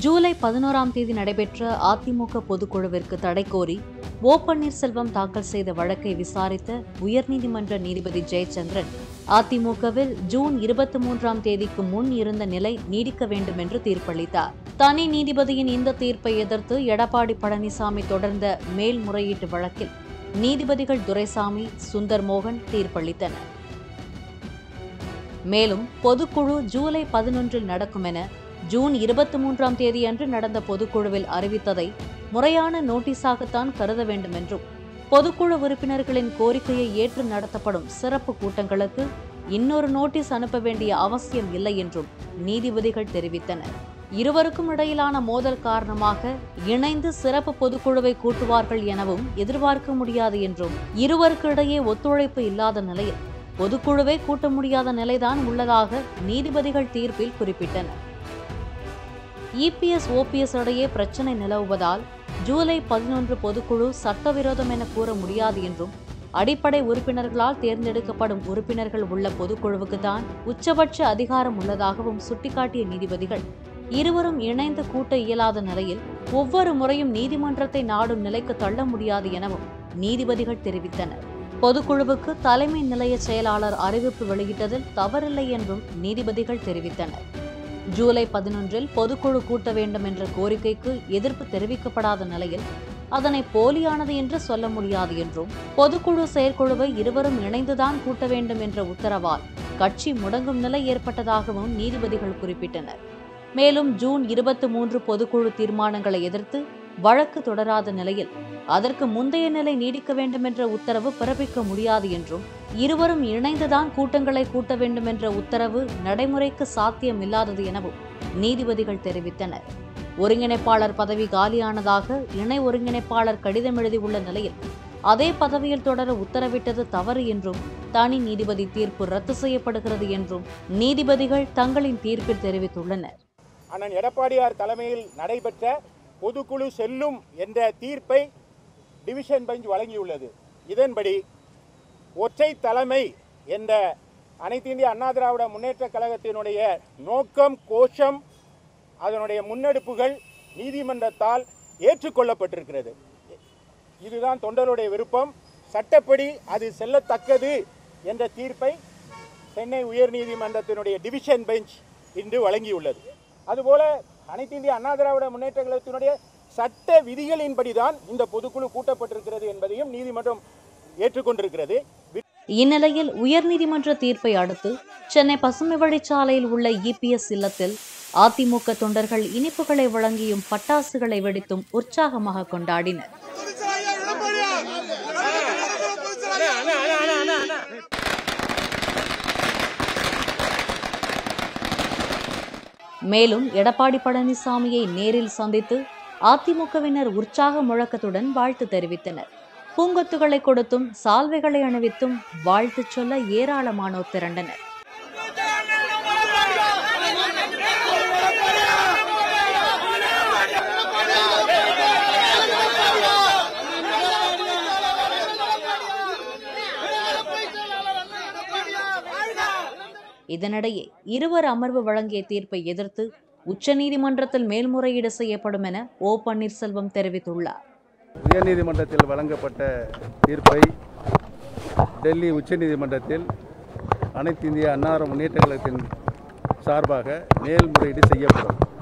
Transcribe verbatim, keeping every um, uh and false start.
ஜூலை பதினோராம் தேதி நடைபெற்ற அதிமுக பொதுக்குழுவிற்கு தடை கோரி ஓ பன்னீர்செல்வம் தாக்கல் செய்த வழக்கை விசாரித்த உயர்நீதிமன்ற நீதிபதி ஜெயச்சந்திரன் அதிமுகவில் ஜூன் இருபத்தி மூன்றாம் தேதிக்கு முன் இருந்த நிலை நீடிக்க வேண்டும் என்று தீர்ப்பளித்தார். தனி நீதிபதியின் இந்த தீர்ப்பை எதிர்த்து எடப்பாடி பழனிசாமி தொடர்ந்த மேல்முறையீட்டு வழக்கில் நீதிபதிகள் துரைசாமி, சுந்தர் மோகன் தீர்ப்பளித்தனர். மேலும் பொதுக்குழு ஜூலை பதினொன்றில் நடக்கும் என ஜூன் இருபத்தி மூன்றாம் தேதியன்று நடந்த பொதுக்குழுவில் அறிவித்ததை முறையான நோட்டீஸாகத்தான் கருத வேண்டும் என்றும், பொதுக்குழு உறுப்பினர்களின் கோரிக்கையை ஏற்று நடத்தப்படும் சிறப்பு கூட்டங்களுக்கு இன்னொரு நோட்டீஸ் அனுப்ப வேண்டிய அவசியம் இல்லை என்றும் நீதிபதிகள் தெரிவித்தனர். இருவருக்கும் இடையிலான மோதல் காரணமாக இணைந்து சிறப்பு பொதுக்குழுவை கூட்டுவார்கள் எனவும் எதிர்பார்க்க முடியாது என்றும், இருவருக்கு இடையே ஒத்துழைப்பு இல்லாத நிலையில் பொதுக்குழுவை கூட்ட முடியாத நிலைதான் உள்ளதாக நீதிபதிகள் தீர்ப்பில் குறிப்பிட்டனர். இபிஎஸ் ஓபிஎஸ் இடையே பிரச்சினை நிலவுவதால் ஜூலை பதினொன்று பொதுக்குழு சட்டவிரோதம் என கூற முடியாது என்றும், அடிப்படை உறுப்பினர்களால் தேர்ந்தெடுக்கப்படும் உறுப்பினர்கள் உள்ள பொதுக்குழுவுக்கு தான் உச்சபட்ச அதிகாரம் உள்ளதாகவும் சுட்டிக்காட்டிய நீதிபதிகள், இருவரும் இணைந்து கூட்ட இயலாத நிலையில் ஒவ்வொரு முறையும் நீதிமன்றத்தை நாடும் நிலைக்கு தள்ள முடியாது எனவும் நீதிபதிகள் தெரிவித்தனர். பொதுக்குழுவுக்கு தலைமை நிலைய செயலாளர் அறிவிப்பு வெளியிட்டதில் தவறில்லை என்றும் நீதிபதிகள் தெரிவித்தனர். ஜூலை பதினொன்றில் பொதுக்குழு கூட்ட வேண்டும் என்ற கோரிக்கைக்கு எதிர்ப்பு தெரிவிக்கப்படாத நிலையில் அதனை போலியானது என்று சொல்ல முடியாது என்றும், பொதுக்குழு செயற்குழுவை இருவரும் இணைந்துதான் கூட்ட வேண்டும் என்ற உத்தரவால் கட்சி முடங்கும் நிலை ஏற்பட்டதாகவும் நீதிபதிகள் குறிப்பிட்டனர். மேலும் ஜூன் இருபத்தி மூன்று பொதுக்குழு தீர்மானங்களை எதிர்த்து வழக்கு தொடராத நிலையில் அதற்கு முந்தைய நிலை நீடிக்க வேண்டும் என்ற உத்தரவு பிறப்பிக்க முடியாது என்றும், இருவரும் இணைந்துதான் கூட்டங்களை கூட்ட வேண்டும் என்ற உத்தரவு நடைமுறைக்கு சாத்தியம் இல்லாதது எனவும் நீதிபதிகள் தெரிவித்தனர். ஒருங்கிணைப்பாளர் பதவி காலியானதாக இணை ஒருங்கிணைப்பாளர் கடிதம் எழுதியுள்ள நிலையில் அதே பதவியில் தொடர உத்தரவிட்டது தவறு என்றும், தனி நீதிபதி தீர்ப்பு ரத்து செய்யப்படுகிறது என்றும் நீதிபதிகள் தங்களின் தீர்ப்பில் தெரிவித்துள்ளனர். அண்ணன் எடப்பாடியார் தலைமையில் நடைபெற்ற பொதுக்குழு செல்லும் என்ற தீர்ப்பை டிவிஷன் பெஞ்ச் வழங்கியுள்ளது. இதன்படி ஒற்றை தலைமை என்ற அனைத்து இந்திய அண்ணா திராவிட முன்னேற்ற கழகத்தினுடைய நோக்கம், கோஷம், அதனுடைய முன்னெடுப்புகள் நீதிமன்றத்தால் ஏற்றுக்கொள்ளப்பட்டிருக்கிறது. இதுதான் தொண்டருடைய விருப்பம். சட்டப்படி அது செல்லத்தக்கது என்ற தீர்ப்பை சென்னை உயர்நீதிமன்றத்தினுடைய டிவிஷன் பெஞ்ச் இன்று வழங்கியுள்ளது. அதுபோல அனைத்து இந்திய அண்ணா திராவிட முன்னேற்ற கழகத்தினுடைய சட்ட விதிகளின்படிதான் இந்த பொதுக்குழு கூட்டப்பட்டிருக்கிறது என்பதையும் நீதிமன்றம் ஏற்றுக்கொண்டிருக்கிறது. இந்நிலையில் உயர்நீதிமன்ற தீர்ப்பை அடுத்து சென்னை பசுமை வழிச்சாலையில் உள்ள இபிஎஸ் இல்லத்தில் அதிமுக தொண்டர்கள் இனிப்புகளை வழங்கியும் பட்டாசுகளை வெடித்தும் உற்சாகமாக கொண்டாடினர். மேலும் எடப்பாடி பழனிசாமியை நேரில் சந்தித்து அதிமுகவினர் உற்சாக முழக்கத்துடன் வாழ்த்து தெரிவித்தனர். பூங்கொத்துகளை கொடுத்தும் சால்வைகளை அணிவித்தும் வாழ்த்து சொல்ல ஏராளமானோர் திரண்டனர். இதனிடையே இருவர் அமர்வு வழங்கிய தீர்ப்பை எதிர்த்து உச்சநீதிமன்றத்தில் மேல்முறையீடு செய்யப்படும் என ஓ பன்னீர்செல்வம் தெரிவித்துள்ளார். உயர்நீதிமன்றத்தில் வழங்கப்பட்ட தீர்ப்பை டெல்லி உச்சநீதிமன்றத்தில் அனைத்து இந்திய அண்ணா முன்னேற்ற கழகத்தின் சார்பாக மேல்முறையீடு செய்யப்படும்.